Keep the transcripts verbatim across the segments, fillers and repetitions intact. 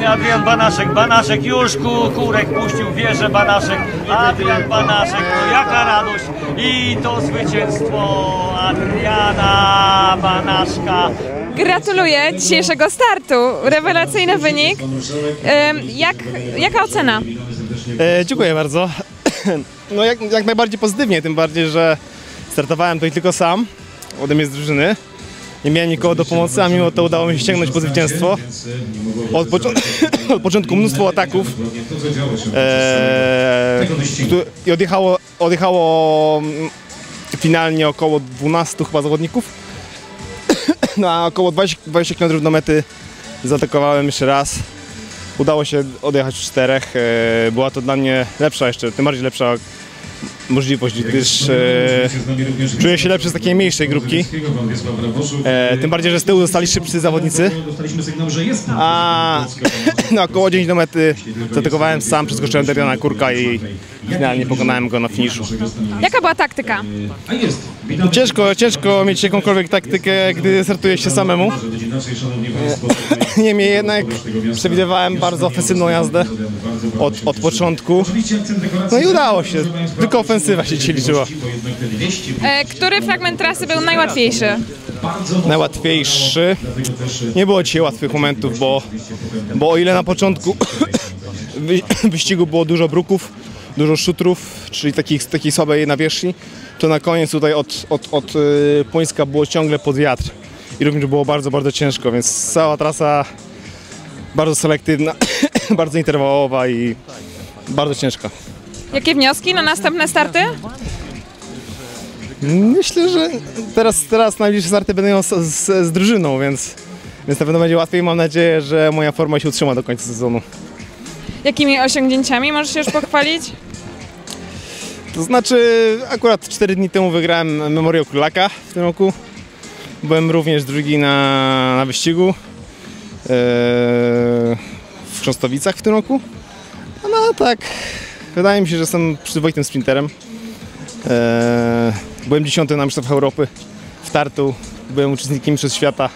Adrian Banaszek, Banaszek już ku, kurek puścił, wieże Banaszek, Adrian Banaszek, no jaka radość i to zwycięstwo Adriana Banaszka. Gratuluję dzisiejszego startu, rewelacyjny wynik. Jak, jaka ocena? E, dziękuję bardzo. No jak, jak najbardziej pozytywnie, tym bardziej, że startowałem tutaj tylko sam, ode mnie z drużyny. Nie miałem nikogo do pomocy, a mimo to udało mi się ściągnąć po zwycięstwo. Od, pocz od początku mnóstwo ataków e, i odjechało, odjechało finalnie około dwunastu chyba zawodników. Na około dwadzieścia kilometrów do mety zaatakowałem jeszcze raz. Udało się odjechać w czterech. E, była to dla mnie lepsza jeszcze, tym bardziej lepsza możliwość, gdyż e, czuję się lepszy z takiej mniejszej grupki. E, tym bardziej, że z tyłu zostali szybcy zawodnicy. A na około dziesięć do mety zaatakowałem sam, przeskoczyłem Dariana Kurka i finalnie pokonałem go na finiszu. Jaka była taktyka? Ciężko, ciężko mieć jakąkolwiek taktykę, gdy startuje się samemu. Niemniej jednak przewidywałem bardzo ofensywną jazdę od, od początku. No i udało się, tylko ofensywa się dzisiaj liczyła. E, który fragment trasy był najłatwiejszy? Najłatwiejszy? Nie było dzisiaj łatwych momentów, bo, bo o ile na początku wyścigu było dużo bruków, dużo szutrów, czyli takich, takiej słabej nawierzchni, to na koniec tutaj od, od, od Płońska było ciągle pod wiatr i również było bardzo, bardzo ciężko, więc cała trasa bardzo selektywna, bardzo interwałowa i bardzo ciężka. Jakie wnioski na następne starty? Myślę, że teraz, teraz najbliższe starty będą z, z, z drużyną, więc, więc na pewno będzie łatwiej. Mam nadzieję, że moja forma się utrzyma do końca sezonu. Jakimi osiągnięciami możesz się już pochwalić? To znaczy, akurat cztery dni temu wygrałem Memoriał Królaka w tym roku. Byłem również drugi na, na wyścigu ee, w Chrząstowicach w tym roku. No tak, wydaje mi się, że jestem przyzwoitym sprinterem. Eee, byłem dziesiąty na Mistrzostwach Europy w Tartu, byłem uczestnikiem Mistrzostw Świata,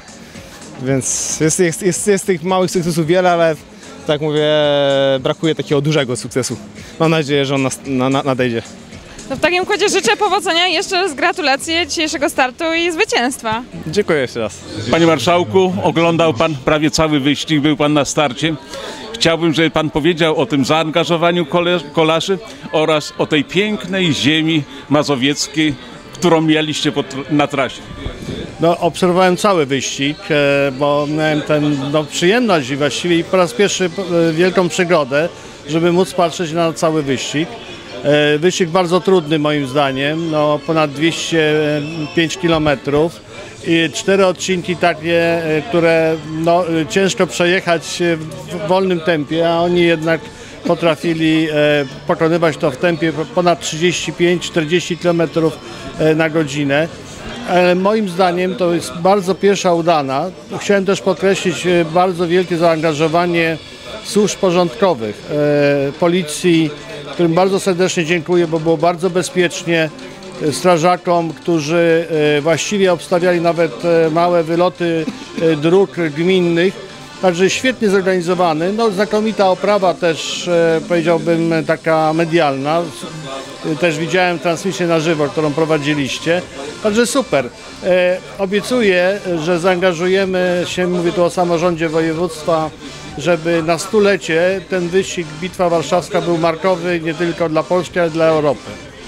więc jest, jest, jest, jest tych małych sukcesów wiele, ale tak mówię, brakuje takiego dużego sukcesu. Mam nadzieję, że on nas, na, na, nadejdzie. No w takim układzie życzę powodzenia, jeszcze raz gratulacje dzisiejszego startu i zwycięstwa. Dziękuję jeszcze raz. Panie Marszałku, oglądał Pan prawie cały wyścig, był Pan na starcie. Chciałbym, żeby Pan powiedział o tym zaangażowaniu kolarzy oraz o tej pięknej ziemi mazowieckiej, którą mieliście na trasie. No, obserwowałem cały wyścig, bo miałem tę no, przyjemność i właściwie po raz pierwszy wielką przygodę, żeby móc patrzeć na cały wyścig. Wyścig bardzo trudny moim zdaniem, no, ponad dwieście pięć kilometrów i cztery odcinki takie, które no, ciężko przejechać w wolnym tempie, a oni jednak potrafili pokonywać to w tempie ponad trzydzieści pięć czterdzieści kilometrów na godzinę. Ale moim zdaniem to jest bardzo pierwsza udana. Chciałem też podkreślić bardzo wielkie zaangażowanie służb porządkowych, policji, którym bardzo serdecznie dziękuję, bo było bardzo bezpiecznie, strażakom, którzy właściwie obstawiali nawet małe wyloty dróg gminnych. Także świetnie zorganizowany, no, znakomita oprawa też, powiedziałbym, taka medialna. Też widziałem transmisję na żywo, którą prowadziliście. Także super. E, obiecuję, że zaangażujemy się, mówię tu o samorządzie województwa, żeby na stulecie ten wyścig Bitwa Warszawska był markowy nie tylko dla Polski, ale dla Europy.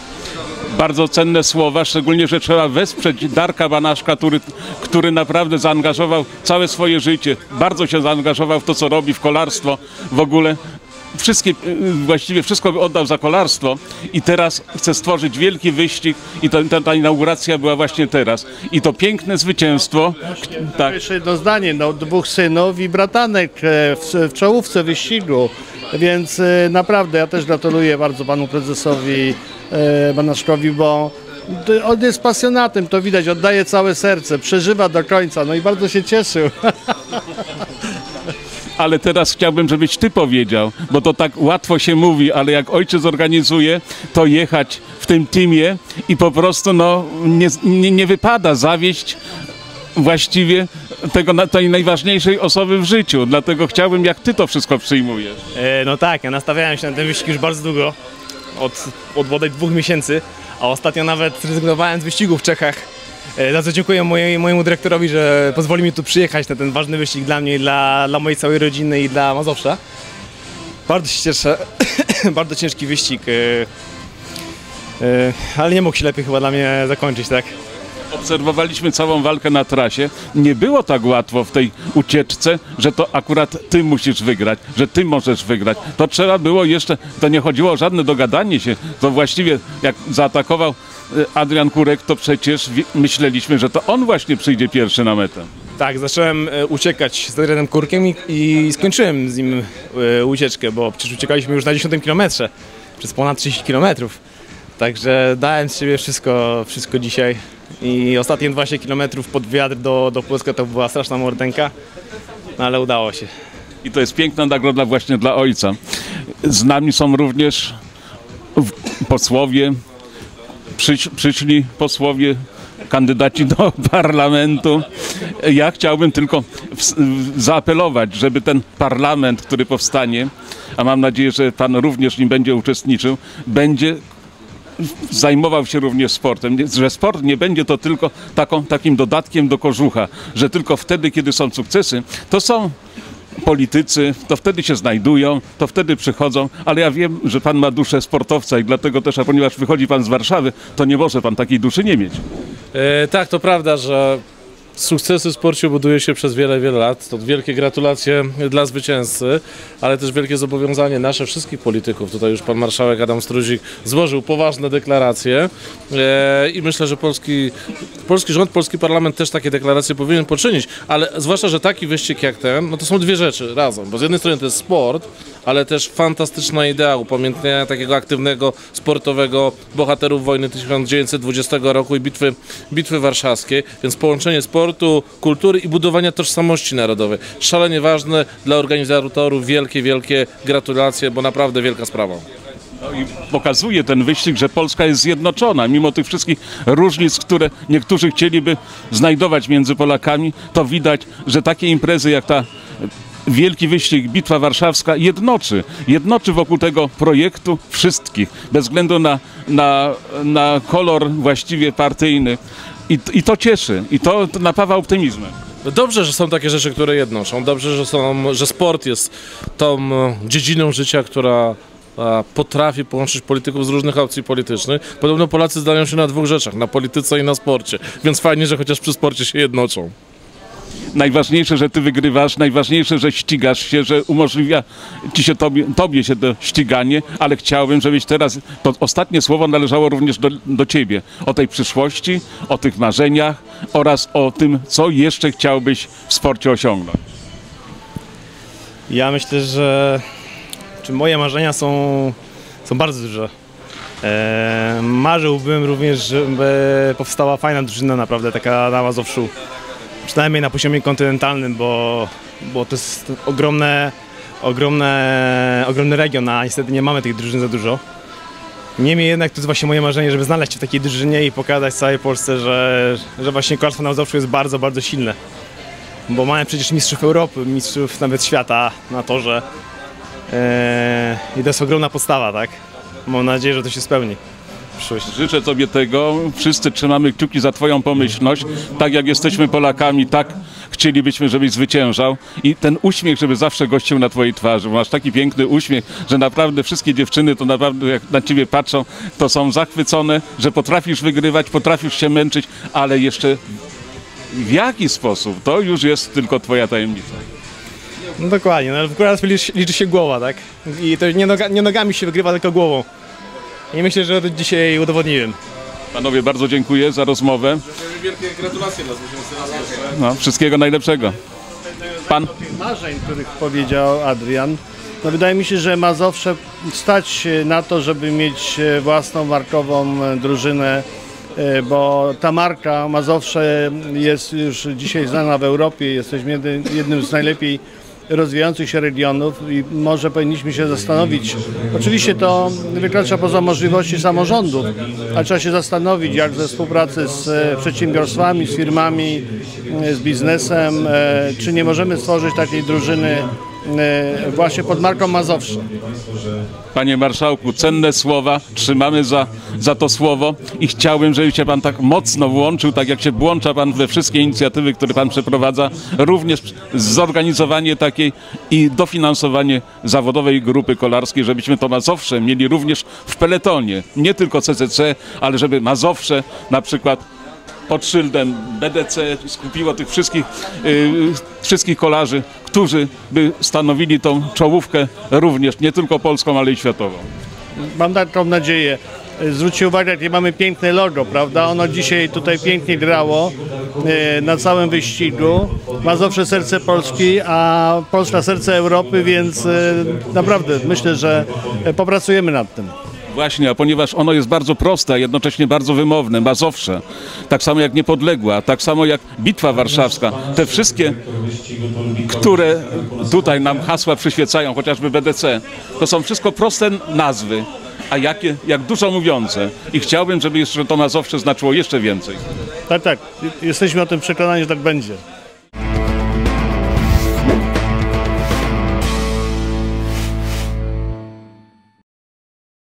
Bardzo cenne słowa, szczególnie, że trzeba wesprzeć Darka Banaszka, który, który naprawdę zaangażował całe swoje życie. Bardzo się zaangażował w to, co robi, w kolarstwo w ogóle. Wszystkie, właściwie wszystko by oddał za kolarstwo i teraz chce stworzyć wielki wyścig i to, ta, ta inauguracja była właśnie teraz. I to piękne zwycięstwo. Tak. Jeszcze jedno zdanie, no, dwóch synów i bratanek w, w czołówce wyścigu, więc naprawdę ja też gratuluję bardzo panu prezesowi Banaszkowi, bo on jest pasjonatem, to widać, oddaje całe serce, przeżywa do końca, no i bardzo się cieszył. Ale teraz chciałbym, żebyś ty powiedział, bo to tak łatwo się mówi, ale jak ojciec organizuje, to jechać w tym teamie i po prostu no, nie, nie, nie wypada zawieść właściwie tego, tej najważniejszej osoby w życiu. Dlatego chciałbym, jak ty to wszystko przyjmujesz. E, no tak, ja nastawiałem się na ten wyścig już bardzo długo, od, od bodaj dwóch miesięcy, a ostatnio nawet zrezygnowałem z wyścigu w Czechach. E, za co dziękuję mojej, mojemu dyrektorowi, że pozwolił mi tu przyjechać na ten ważny wyścig dla mnie, i dla, dla mojej całej rodziny i dla Mazowsza. Bardzo się cieszę, bardzo ciężki wyścig, e, e, ale nie mógł się lepiej chyba dla mnie zakończyć, tak? Obserwowaliśmy całą walkę na trasie. Nie było tak łatwo w tej ucieczce, że to akurat ty musisz wygrać, że ty możesz wygrać. To trzeba było jeszcze, to nie chodziło o żadne dogadanie się. To właściwie jak zaatakował Adrian Kurek, to przecież myśleliśmy, że to on właśnie przyjdzie pierwszy na metę. Tak, zacząłem e, uciekać z Adrianem Kurkiem i, i skończyłem z nim e, ucieczkę, bo przecież uciekaliśmy już na dziesiątym kilometrze, przez ponad trzydzieści kilometrów. Także dałem z siebie wszystko, wszystko dzisiaj i ostatnie dwanaście kilometrów pod wiatr do, do Płocka to była straszna mordęka, no ale udało się. I to jest piękna nagroda właśnie dla ojca. Z nami są również posłowie, przyś, przyszli posłowie, kandydaci do parlamentu. Ja chciałbym tylko w, w, zaapelować, żeby ten parlament, który powstanie, a mam nadzieję, że pan również w nim będzie uczestniczył, będzie zajmował się również sportem, że sport nie będzie to tylko taką, takim dodatkiem do kożucha, że tylko wtedy, kiedy są sukcesy, to są politycy, to wtedy się znajdują, to wtedy przychodzą, ale ja wiem, że pan ma duszę sportowca i dlatego też, a ponieważ wychodzi pan z Warszawy, to nie może pan takiej duszy nie mieć. E, tak, to prawda, że sukcesy w sporcie buduje się przez wiele, wiele lat. To wielkie gratulacje dla zwycięzcy, ale też wielkie zobowiązanie nasze, wszystkich polityków. Tutaj już pan marszałek Adam Struzik złożył poważne deklaracje e, i myślę, że polski, polski rząd, polski parlament też takie deklaracje powinien poczynić, ale zwłaszcza, że taki wyścig jak ten, no to są dwie rzeczy razem, bo z jednej strony to jest sport, ale też fantastyczna idea upamiętnienia takiego aktywnego, sportowego bohaterów wojny tysiąc dziewięćset dwudziestego roku i bitwy, bitwy warszawskiej, więc połączenie sportu, kultury i budowania tożsamości narodowej. Szalenie ważne dla organizatorów, wielkie, wielkie gratulacje, bo naprawdę wielka sprawa. No i pokazuje ten wyścig, że Polska jest zjednoczona, mimo tych wszystkich różnic, które niektórzy chcieliby znajdować między Polakami, to widać, że takie imprezy jak ta wielki wyścig Bitwa Warszawska jednoczy, jednoczy wokół tego projektu wszystkich, bez względu na, na, na kolor właściwie partyjny. I, I to cieszy, i to, to napawa optymizmem. Dobrze, że są takie rzeczy, które jednoczą. Dobrze, że, są, że sport jest tą dziedziną życia, która potrafi połączyć polityków z różnych opcji politycznych. Podobno Polacy zdają się na dwóch rzeczach, na polityce i na sporcie. Więc fajnie, że chociaż przy sporcie się jednoczą. Najważniejsze, że ty wygrywasz, najważniejsze, że ścigasz się, że umożliwia ci się tobie, tobie się to ściganie, ale chciałbym, żebyś teraz, to ostatnie słowo należało również do, do ciebie, o tej przyszłości, o tych marzeniach oraz o tym, co jeszcze chciałbyś w sporcie osiągnąć. Ja myślę, że czy moje marzenia są, są bardzo duże. E, marzyłbym również, żeby powstała fajna drużyna, naprawdę taka na Mazowszu. Przynajmniej na poziomie kontynentalnym, bo, bo to jest ogromne, ogromne, ogromny region, a niestety nie mamy tych drużyn za dużo. Niemniej jednak to jest właśnie moje marzenie, żeby znaleźć się w takiej drużynie i pokazać całej Polsce, że, że właśnie kolarstwo na Mazowszu jest bardzo, bardzo silne. Bo mamy przecież mistrzów Europy, mistrzów nawet świata na torze. Eee, I to jest ogromna podstawa, tak? Mam nadzieję, że to się spełni. Życzę tobie tego, wszyscy trzymamy kciuki za twoją pomyślność, tak jak jesteśmy Polakami, tak chcielibyśmy, żebyś zwyciężał i ten uśmiech, żeby zawsze gościł na twojej twarzy, bo masz taki piękny uśmiech, że naprawdę wszystkie dziewczyny to naprawdę jak na ciebie patrzą, to są zachwycone, że potrafisz wygrywać, potrafisz się męczyć, ale jeszcze w jaki sposób, to już jest tylko twoja tajemnica. No dokładnie, no ale w kolarstwie liczy, liczy się głowa, tak? I to nie, noga, nie nogami się wygrywa, tylko głową. I myślę, że to dzisiaj udowodniłem. Panowie, bardzo dziękuję za rozmowę. Wielkie gratulacje dla zwycięzcy. No, wszystkiego najlepszego. Pan? Marzeń, których powiedział Adrian, no wydaje mi się, że Mazowsze stać się na to, żeby mieć własną markową drużynę, bo ta marka Mazowsze jest już dzisiaj znana w Europie. Jesteśmy jednym z najlepiej rozwijających się regionów i może powinniśmy się zastanowić. Oczywiście to wykracza poza możliwości samorządów, ale trzeba się zastanowić, jak ze współpracy z e, przedsiębiorstwami, z firmami, e, z biznesem, e, czy nie możemy stworzyć takiej drużyny e, właśnie pod marką Mazowsze. Panie marszałku, cenne słowa, trzymamy za, za to słowo i chciałbym, żeby się pan tak mocno włączył, tak jak się włącza pan we wszystkie inicjatywy, które pan przeprowadza, również zorganizowanie takiej i dofinansowanie zawodowej grupy kolarskiej, żebyśmy to Mazowsze mieli również w peletonie, nie tylko C C C, ale żeby Mazowsze na przykład pod szyldem B D C skupiło tych wszystkich, yy, wszystkich kolarzy, którzy by stanowili tą czołówkę również, nie tylko polską, ale i światową. Mam taką nadzieję. Zwróćcie uwagę, jakie mamy piękne logo, prawda? Ono dzisiaj tutaj pięknie grało e, na całym wyścigu. Mazowsze serce Polski, a Polska serce Europy, więc e, naprawdę myślę, że e, popracujemy nad tym. Właśnie, a ponieważ ono jest bardzo proste, a jednocześnie bardzo wymowne, Mazowsze, tak samo jak Niepodległa, tak samo jak Bitwa Warszawska, te wszystkie, które tutaj nam hasła przyświecają, chociażby B D C, to są wszystko proste nazwy, a jakie, jak dużo mówiące. I chciałbym, żeby jeszcze to Mazowsze znaczyło jeszcze więcej. Tak, tak. Jesteśmy o tym przekonani, że tak będzie.